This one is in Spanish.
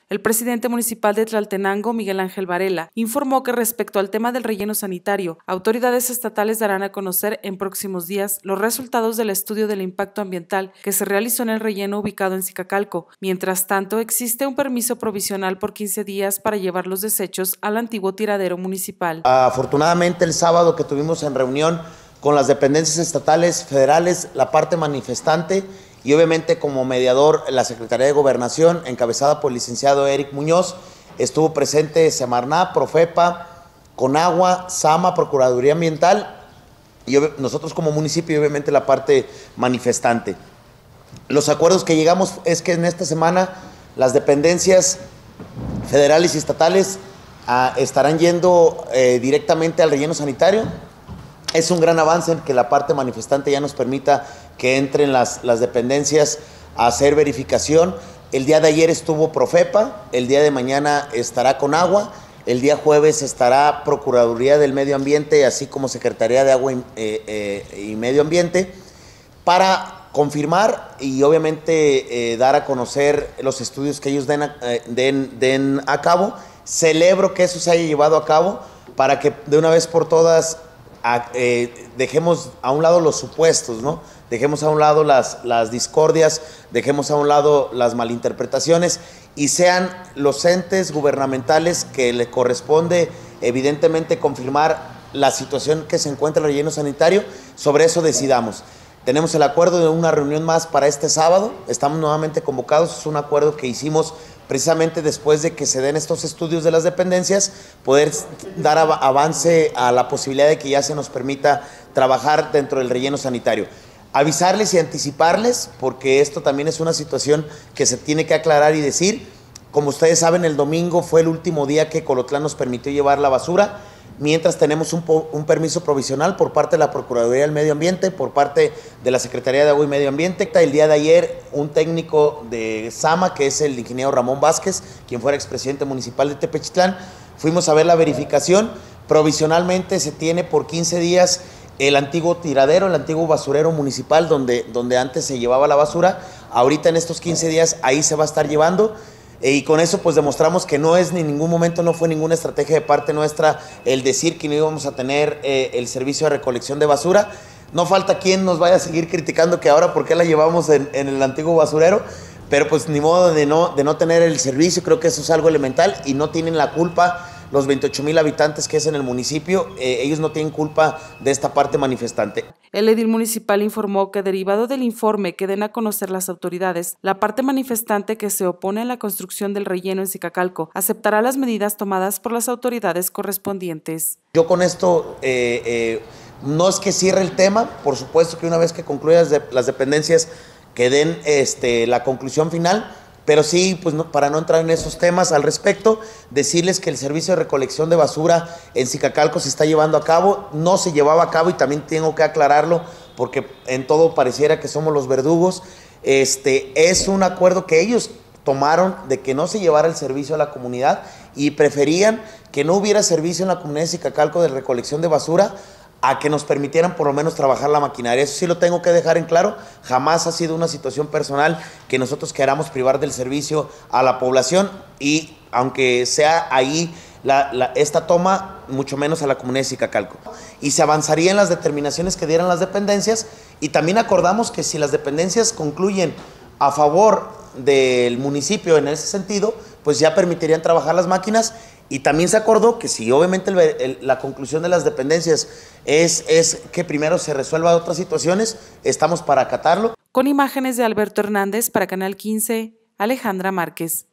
El presidente municipal de Tlaltenango, Miguel Ángel Varela, informó que respecto al tema del relleno sanitario, autoridades estatales darán a conocer en próximos días los resultados del estudio del impacto ambiental que se realizó en el relleno ubicado en Zicacalco. Mientras tanto, existe un permiso provisional por 15 días para llevar los desechos al antiguo tiradero municipal. Afortunadamente, el sábado que tuvimos en reunión con las dependencias estatales, federales, la parte manifestante y obviamente como mediador la Secretaría de Gobernación, encabezada por el licenciado Eric Muñoz, estuvo presente Semarnat, Profepa, Conagua, Sama, Procuraduría Ambiental y nosotros como municipio y obviamente la parte manifestante. Los acuerdos que llegamos es que en esta semana las dependencias federales y estatales estarán yendo directamente al relleno sanitario. Es un gran avance en que la parte manifestante ya nos permita que entren las dependencias a hacer verificación. El día de ayer estuvo Profepa, el día de mañana estará Conagua, el día jueves estará Procuraduría del Medio Ambiente, así como Secretaría de Agua y Medio Ambiente, para confirmar y obviamente dar a conocer los estudios que ellos den a cabo. Celebro que eso se haya llevado a cabo para que de una vez por todas dejemos a un lado los supuestos, ¿no? Dejemos a un lado las discordias, dejemos a un lado las malinterpretaciones y sean los entes gubernamentales que le corresponde evidentemente confirmar la situación que se encuentra en el relleno sanitario, sobre eso decidamos. Tenemos el acuerdo de una reunión más para este sábado, estamos nuevamente convocados, es un acuerdo que hicimos precisamente después de que se den estos estudios de las dependencias, poder dar avance a la posibilidad de que ya se nos permita trabajar dentro del relleno sanitario. Avisarles y anticiparles, porque esto también es una situación que se tiene que aclarar y decir. Como ustedes saben, el domingo fue el último día que Colotlán nos permitió llevar la basura, mientras tenemos un permiso provisional por parte de la Procuraduría del Medio Ambiente, por parte de la Secretaría de Agua y Medio Ambiente. El día de ayer, un técnico de Sama, que es el ingeniero Ramón Vázquez, quien fuera expresidente municipal de Tepechtlán, fuimos a ver la verificación. Provisionalmente se tiene por 15 días el antiguo tiradero, el antiguo basurero municipal, donde antes se llevaba la basura. Ahorita en estos 15 días ahí se va a estar llevando. Y con eso pues demostramos que no es ni en ningún momento, no fue ninguna estrategia de parte nuestra el decir que no íbamos a tener el servicio de recolección de basura. No falta quien nos vaya a seguir criticando que ahora por qué la llevamos en el antiguo basurero, pero pues ni modo de no tener el servicio. Creo que eso es algo elemental y no tienen la culpa los 28,000 habitantes que es en el municipio, ellos no tienen culpa de esta parte manifestante. El edil municipal informó que derivado del informe que den a conocer las autoridades, la parte manifestante que se opone a la construcción del relleno en Zicacalco aceptará las medidas tomadas por las autoridades correspondientes. Yo con esto no es que cierre el tema, por supuesto que una vez que concluyan las dependencias que den la conclusión final, pero sí, pues para no entrar en esos temas al respecto, decirles que el servicio de recolección de basura en Zicacalco se está llevando a cabo, no se llevaba a cabo y también tengo que aclararlo porque en todo pareciera que somos los verdugos. Es un acuerdo que ellos tomaron de que no se llevara el servicio a la comunidad y preferían que no hubiera servicio en la comunidad de Zicacalco de recolección de basura a que nos permitieran por lo menos trabajar la maquinaria. Eso sí lo tengo que dejar en claro, jamás ha sido una situación personal que nosotros queramos privar del servicio a la población y aunque sea ahí esta toma, mucho menos a la comunidad de Zicacalco. Y se avanzaría en las determinaciones que dieran las dependencias y también acordamos que si las dependencias concluyen a favor del municipio en ese sentido, pues ya permitirían trabajar las máquinas. Y también se acordó que si obviamente la conclusión de las dependencias es que primero se resuelvan otras situaciones, estamos para acatarlo. Con imágenes de Alberto Hernández para Canal 15, Alejandra Márquez.